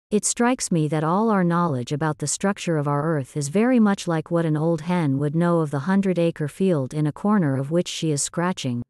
It strikes me that all our knowledge about the structure of our earth is very much like what an old hen would know of the 100-acre field in a corner of which she is scratching.